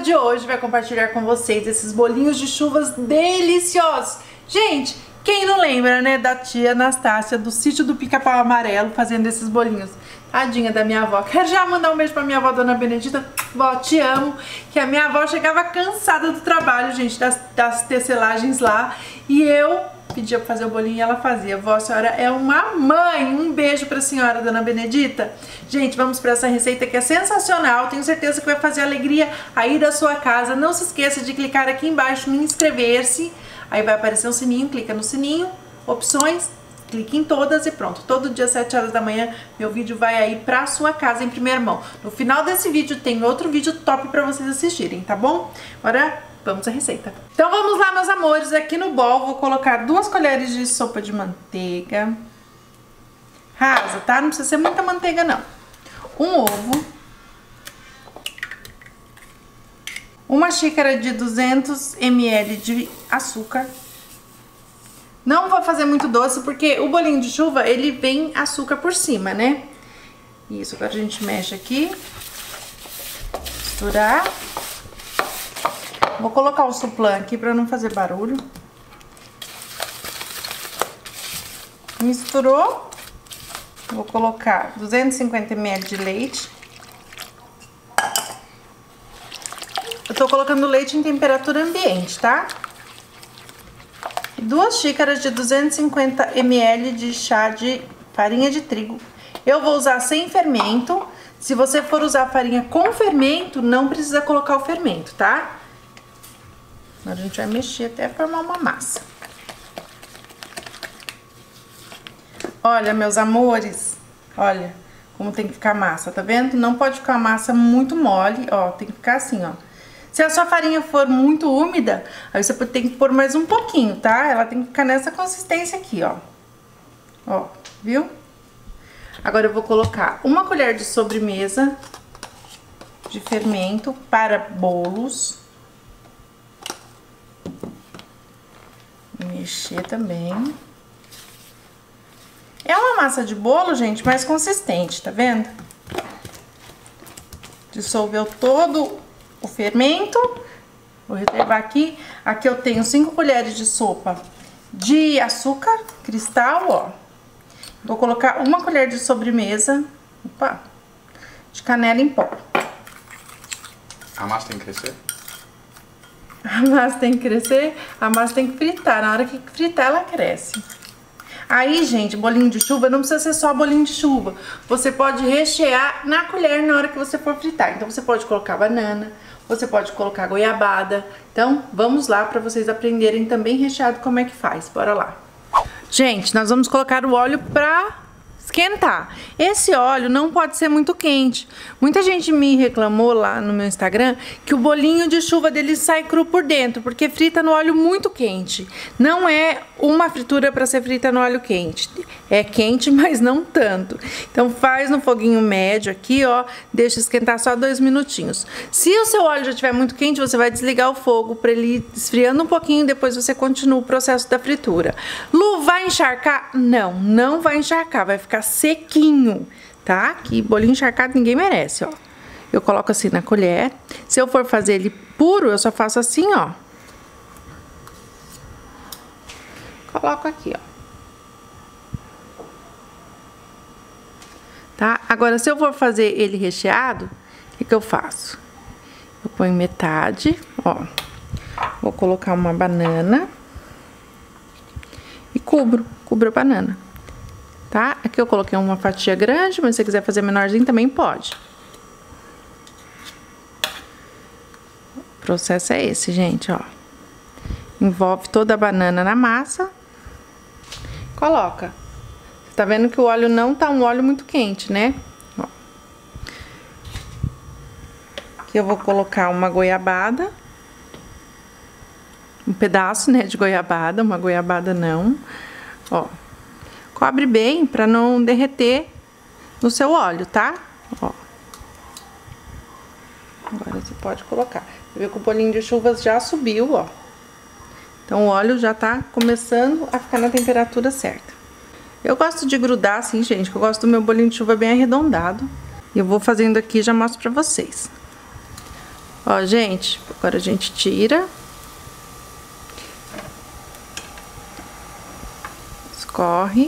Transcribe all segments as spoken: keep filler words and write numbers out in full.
de hoje vai compartilhar com vocês esses bolinhos de chuvas deliciosos. Gente, quem não lembra, né, da tia Anastácia do sítio do Pica-Pau Amarelo fazendo esses bolinhos? Tadinha da minha avó. Quero já mandar um beijo pra minha avó, Dona Benedita. Vó, te amo. Que a minha avó chegava cansada do trabalho, gente, das, das tecelagens lá. E eu pedia pra fazer o bolinho e ela fazia. Vó, a senhora é uma mãe. Um beijo pra senhora, Dona Benedita. Gente, vamos pra essa receita que é sensacional. Tenho certeza que vai fazer alegria aí da sua casa. Não se esqueça de clicar aqui embaixo no inscrever-se. Aí vai aparecer um sininho, clica no sininho, opções, clique em todas e pronto. Todo dia, às sete horas da manhã, meu vídeo vai aí pra sua casa em primeira mão. No final desse vídeo tem outro vídeo top pra vocês assistirem, tá bom? Agora, vamos à receita. Então vamos lá, meus amores. Aqui no bol vou colocar duas colheres de sopa de manteiga. Rasa, tá? Não precisa ser muita manteiga, não. Um ovo. Uma xícara de duzentos mililitros de açúcar. Não vou fazer muito doce, porque o bolinho de chuva, ele vem açúcar por cima, né? Isso, agora a gente mexe aqui. Misturar. Vou colocar o suplã aqui pra não fazer barulho. Misturou. Vou colocar duzentos e cinquenta mililitros de leite. Eu tô colocando leite em temperatura ambiente, tá? Duas xícaras de duzentos e cinquenta mililitros de chá de farinha de trigo. Eu vou usar sem fermento. Se você for usar farinha com fermento, não precisa colocar o fermento, tá? Agora a gente vai mexer até formar uma massa. Olha, meus amores, olha como tem que ficar a massa, tá vendo? Não pode ficar a massa muito mole, ó, tem que ficar assim, ó. Se a sua farinha for muito úmida, aí você tem que pôr mais um pouquinho, tá? Ela tem que ficar nessa consistência aqui, ó. Ó, viu? Agora eu vou colocar uma colher de sobremesa de fermento para bolos. Mexer também. É uma massa de bolo, gente, mais consistente, tá vendo? Dissolveu todo o fermento. Vou reservar aqui. Aqui eu tenho cinco colheres de sopa de açúcar cristal, ó. Vou colocar uma colher de sobremesa, opa, de canela em pó. A massa tem que crescer? A massa tem que crescer, a massa tem que fritar. Na hora que fritar, ela cresce. Aí, gente, bolinho de chuva não precisa ser só bolinho de chuva. Você pode rechear na colher na hora que você for fritar. Então, você pode colocar banana, você pode colocar goiabada. Então, vamos lá para vocês aprenderem também recheado como é que faz. Bora lá. Gente, nós vamos colocar o óleo pra esquentar. Esse óleo não pode ser muito quente. Muita gente me reclamou lá no meu Instagram que o bolinho de chuva dele sai cru por dentro, porque frita no óleo muito quente. Não é uma fritura para ser frita no óleo quente. É quente, mas não tanto. Então faz no foguinho médio aqui, ó, deixa esquentar só dois minutinhos. Se o seu óleo já estiver muito quente, você vai desligar o fogo para ele ir esfriando um pouquinho, depois você continua o processo da fritura. Lu, vai encharcar? Não, não vai encharcar, vai ficar sequinho, tá? Que bolinho encharcado ninguém merece, ó. Eu coloco assim na colher. Se eu for fazer ele puro, eu só faço assim, ó. Coloco aqui, ó. Tá? Agora, se eu for fazer ele recheado, o que que eu faço? Eu ponho metade, ó. Vou colocar uma banana e cubro, cubro a banana. Tá? Aqui eu coloquei uma fatia grande, mas se você quiser fazer menorzinho também pode. O processo é esse, gente, ó. Envolve toda a banana na massa. Coloca. Você tá vendo que o óleo não tá um óleo muito quente, né? Ó. Aqui eu vou colocar uma goiabada. Um pedaço, né, de goiabada, uma goiabada não. Ó. Cobre bem pra não derreter no seu óleo, tá? Ó. Agora você pode colocar. Você vê que o bolinho de chuvas já subiu, ó. Então o óleo já tá começando a ficar na temperatura certa. Eu gosto de grudar assim, gente, que eu gosto do meu bolinho de chuva bem arredondado. E eu vou fazendo aqui e já mostro pra vocês. Ó, gente, agora a gente tira. Escorre.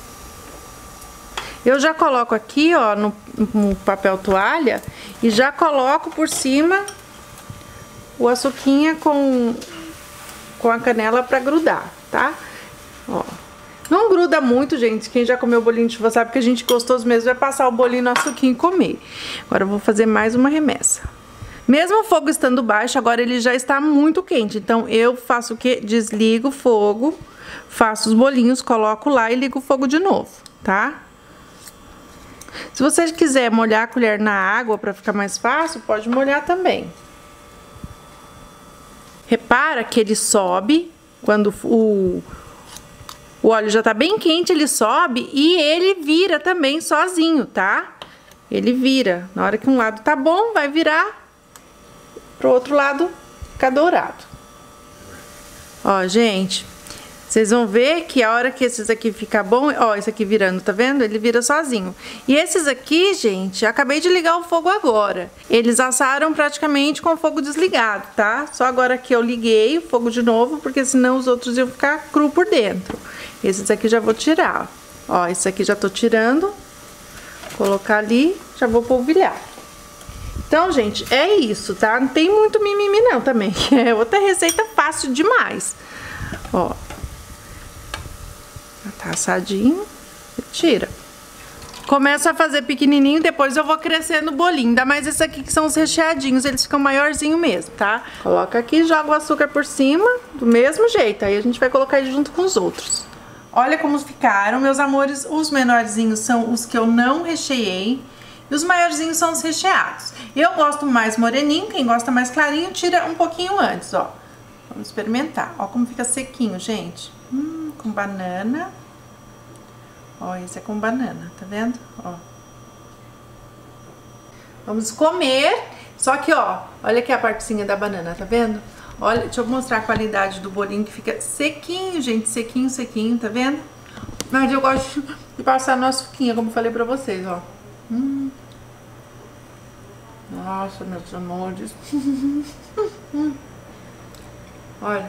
Eu já coloco aqui, ó, no, no papel toalha e já coloco por cima o açuquinha com, com a canela pra grudar, tá? Ó. Não gruda muito, gente. Quem já comeu bolinho de chuva sabe que a gente gostoso mesmo é passar o bolinho no açuquinho e comer. Agora eu vou fazer mais uma remessa. Mesmo o fogo estando baixo, agora ele já está muito quente. Então eu faço o quê? Desligo o fogo, faço os bolinhos, coloco lá e ligo o fogo de novo, tá? Se você quiser molhar a colher na água para ficar mais fácil, pode molhar também. Repara que ele sobe, quando o, o óleo já tá bem quente, ele sobe e ele vira também sozinho, tá? Ele vira. Na hora que um lado tá bom, vai virar pro outro lado ficar dourado. Ó, gente, vocês vão ver que a hora que esses aqui ficar bom, ó, esse aqui virando, tá vendo? Ele vira sozinho. E esses aqui, gente, acabei de ligar o fogo agora. Eles assaram praticamente com o fogo desligado, tá? Só agora que eu liguei o fogo de novo, porque senão os outros iam ficar cru por dentro. Esses aqui já vou tirar, ó. Esse aqui já tô tirando. Colocar ali, já vou polvilhar. Então, gente, é isso, tá? Não tem muito mimimi não também. É outra receita fácil demais. Ó. Tá assadinho, tira. Começo a fazer pequenininho, depois eu vou crescendo o bolinho. Ainda mais esse aqui que são os recheadinhos, eles ficam maiorzinho mesmo, tá? Coloca aqui, joga o açúcar por cima, do mesmo jeito. Aí a gente vai colocar ele junto com os outros. Olha como ficaram, meus amores. Os menorzinhos são os que eu não recheei. E os maiorzinhos são os recheados. Eu gosto mais moreninho, quem gosta mais clarinho, tira um pouquinho antes, ó. Vamos experimentar. Ó como fica sequinho, gente. Hum, com banana. Ó, esse é com banana, tá vendo? Ó. Vamos comer. Só que, ó, olha aqui a partezinha da banana, tá vendo? Olha, deixa eu mostrar a qualidade do bolinho que fica sequinho, gente. Sequinho, sequinho, tá vendo? Mas eu gosto de passar no açuquinha, como eu falei pra vocês, ó. Hum. Nossa, meus amores. Olha.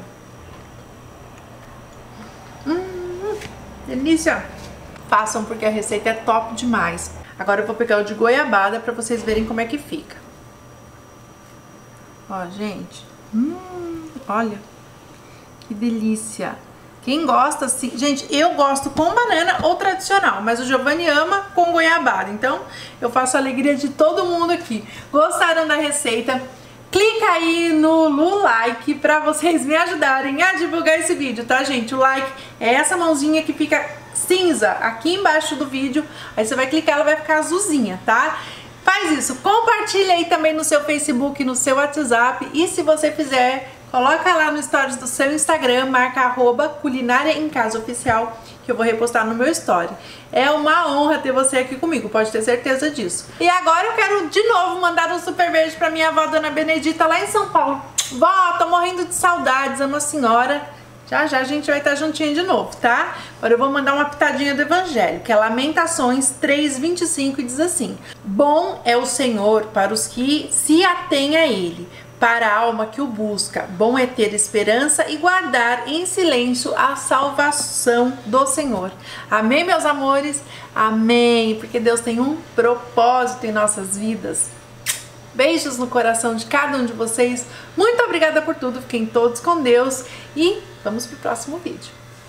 Hum, delícia. Façam porque a receita é top demais. Agora eu vou pegar o de goiabada pra vocês verem como é que fica. Ó, gente. Hum, olha. Que delícia. Quem gosta assim... Gente, eu gosto com banana ou tradicional, mas o Giovanni ama com goiabada. Então, eu faço a alegria de todo mundo aqui. Gostaram da receita? Clica aí no, no like pra vocês me ajudarem a divulgar esse vídeo, tá, gente? O like é essa mãozinha que fica cinza aqui embaixo do vídeo. Aí você vai clicar, ela vai ficar azulzinha, tá? Faz isso. Compartilha aí também no seu Facebook, no seu WhatsApp. E se você fizer... Coloca lá no stories do seu Instagram, marca arroba culinária em casa oficial, que eu vou repostar no meu story. É uma honra ter você aqui comigo, pode ter certeza disso. E agora eu quero de novo mandar um super beijo pra minha avó, Dona Benedita, lá em São Paulo. Vó, tô morrendo de saudades, amo a senhora. Já já a gente vai estar juntinho de novo, tá? Agora eu vou mandar uma pitadinha do Evangelho, que é Lamentações três, vinte e cinco, e diz assim: bom é o Senhor para os que se atêm a Ele, para a alma que o busca. Bom é ter esperança e guardar em silêncio a salvação do Senhor. Amém, meus amores? Amém, porque Deus tem um propósito em nossas vidas. Beijos no coração de cada um de vocês. Muito obrigada por tudo. Fiquem todos com Deus e vamos pro próximo vídeo.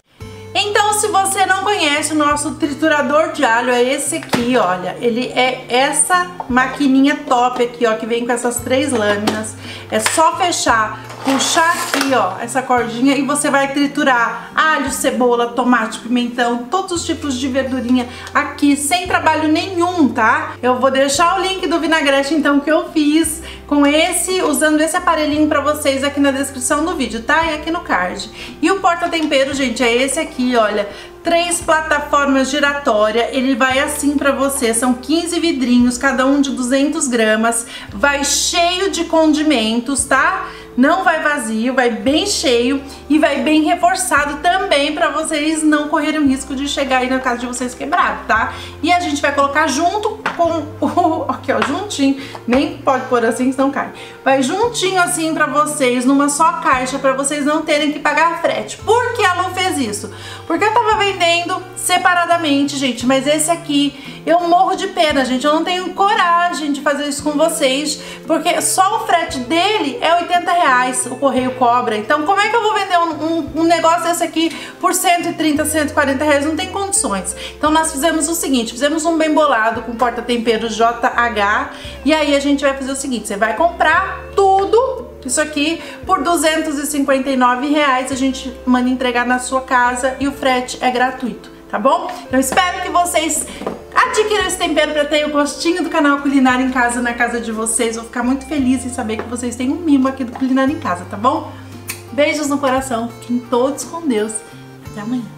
Então, se você não conhece, o nosso triturador de alho é esse aqui, olha. Ele é essa maquininha top aqui, ó, que vem com essas três lâminas. É só fechar, puxar aqui, ó, essa cordinha e você vai triturar alho, cebola, tomate, pimentão, todos os tipos de verdurinha aqui, sem trabalho nenhum, tá? Eu vou deixar o link do vinagrete, então, que eu fiz com esse, usando esse aparelhinho pra vocês aqui na descrição do vídeo, tá? E aqui no card. E o porta-tempero, gente, é esse aqui, olha. Três plataformas giratórias, ele vai assim pra você, são quinze vidrinhos, cada um de duzentos gramas, vai cheio de condimentos, tá? não vai vazio, vai bem cheio e vai bem reforçado também para vocês não correrem o risco de chegar aí na casa de vocês quebrado, tá? E a gente vai colocar junto com o... aqui ó, juntinho, nem pode pôr assim senão cai. Vai juntinho assim pra vocês, numa só caixa, pra vocês não terem que pagar frete. Por que a Lu fez isso? Porque eu tava vendendo separadamente, gente, mas esse aqui eu morro de pena, gente, eu não tenho coragem de fazer isso com vocês, porque só o frete dele é oitenta reais, o correio cobra. Então como é que eu vou vender um, um, um negócio desse aqui por cento e trinta, cento e quarenta reais? Não tem condições. Então nós fizemos o seguinte, fizemos um bem bolado com porta-temperos J H, e aí a gente vai fazer o seguinte, você vai comprar tudo isso aqui por duzentos e cinquenta e nove reais, a gente manda entregar na sua casa e o frete é gratuito, tá bom? Então espero que vocês adquiram esse tempero para ter o gostinho do canal Culinária em Casa na casa de vocês. Vou ficar muito feliz em saber que vocês têm um mimo aqui do Culinária em Casa, tá bom? Beijos no coração, fiquem todos com Deus. Até amanhã.